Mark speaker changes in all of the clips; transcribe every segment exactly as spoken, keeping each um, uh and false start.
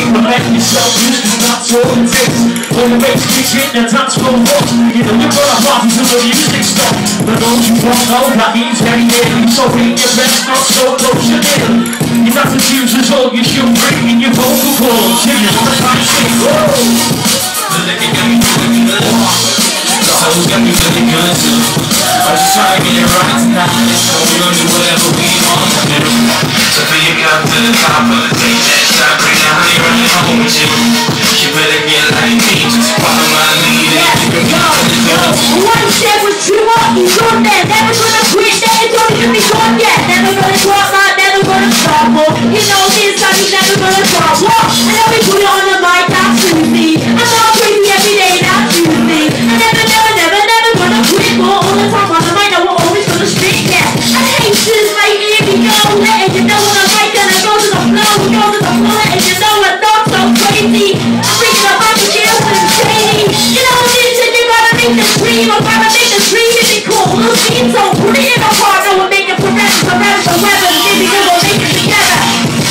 Speaker 1: But let yourself used to not so intense. When the bass kicks in, the time's slow walk. You know you're gonna pop until the music stops. But don't you don't know that means very nearly. So bring your best, not so close to them. Your attitudes is all you should bring in your vocal cords. If you wanna try and sing, whoa. The liquor got me feeling good. The hoes got me feeling good too. I'm just trying to get it right tonight. So we gon' do whatever we want to do. So fill your cup to the top of the take that shot. Bring the honey running home with you. You better get like me. Just follow my lead. Let's go, go.
Speaker 2: One step was too up, he's on there. Never gonna quit, never gonna give me gone yet. Never gonna drop out, never gonna stop. You know this time he's never gonna stop. What? I know we put it on the mic, that's Tuesday. I'm not crazy every day, that's Tuesday. I never, never, never, never gonna quit. But all the time on the mic, I will always gonna stick there. I hate this, like, here we go. Letting you know when I'm right, gonna go to the flow. Go to the floor, and you know I'm not so crazy. I'm bringing up my skills and shady. You know this, and you gotta make the dream. I'm gonna make the dream to be cool. We'll see it so pretty in a partner. We'll make it forever, forever, forever. Maybe we'll make it together.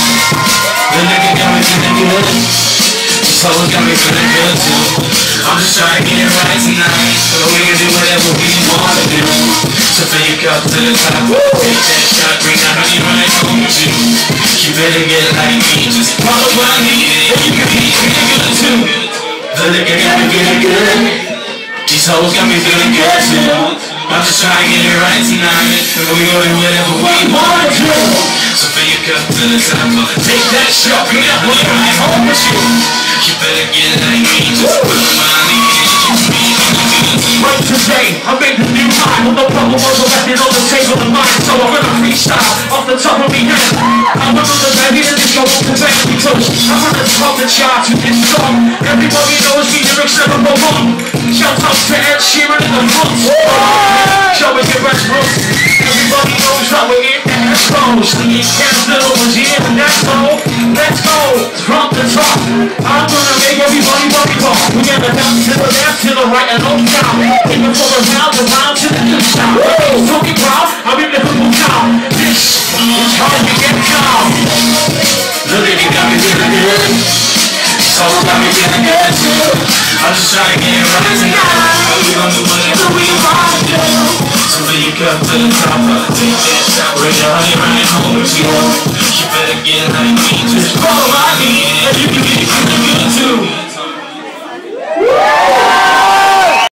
Speaker 1: The nigga got me feeling good. This hoe got me feeling good too. I'm just trying to get it right tonight. So we can do whatever we wanna do. So fill your cup to the top. Take that shot, bring that honey right home with you. You better get like me. Just follow my lead and you can be feeling good too. The liquor got me feeling good. These hoes got me feeling good too. I'm just trying to get it right tonight. So we gon' do whatever we wanna do. So fill your cup to the top. Take that shot, bring that honey right home with you. You better get like me. Just follow my lead and you can be feeling good too. Right today, I made the new high. Well, no problem was I left it on the table of mine. So I'm gonna freestyle off the top of me head. I'm gonna the baby and this go off the back because I'm gonna top the chart to this song. Everybody knows me, lyrics never go wrong. Shout out to Ed Sheeran in the front. Show me your best bros. Everybody knows that we're in the Espo. Singing Cam's Little was here and that's all. Let's go from the top. I'm gonna make everybody body rock. We're gonna dance to the left, to the right and on down. In the floor around, around to the new sound. Talking proud, I'm in the football town. This is how we get down. The lady got me feeling good. So got me feeling good too. I'm just trying to get it right tonight. We gon' do whatever we want to do. So fill your cup to the top. Take that shot, bring your honey right home with you. You better get like me. Just follow my lead and you can be feeling good too.